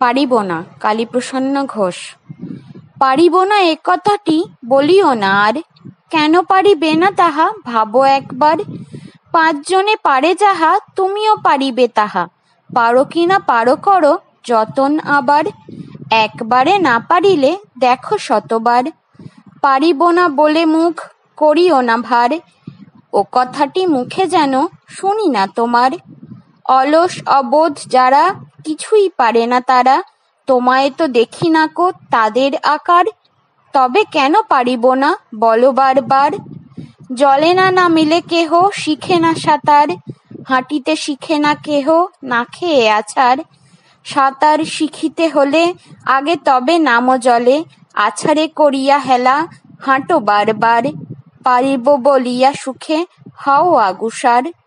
পারিব না। কালীপ্রসন্ন ঘোষ। পারিব না এ কথাটি বলিও না আর, কেন পারিবে না তাহা ভাবো একবার। 5 জনে পারে যাহা তুমিও পারিবে তাহা, পারো কিনা পারো করো যতন আবার। একবারে না পারিলে দেখো শতবার, পারিব না বলে মুখ করিও না ভার। ও কথাটি মুখে যেন শুনি না তোমার। অলস অবোধ যারা, কিছুই পারে না তারা, তোমায় তো দেখি নাকো তাদের আকার। তবে কেন পারিব না বলো বারবার। জলে না নামিলে কেহ শিখে না সাঁতার, হাঁটিতে শিখে না কেহ না খেয়ে আছাড়। সাঁতার শিখিতে হলে আগে তবে নামো জলে, আছাড়ে করিয়া হেলা হাঁটো বারবার। পারিব বলিয়া সুখে হও আগুসার।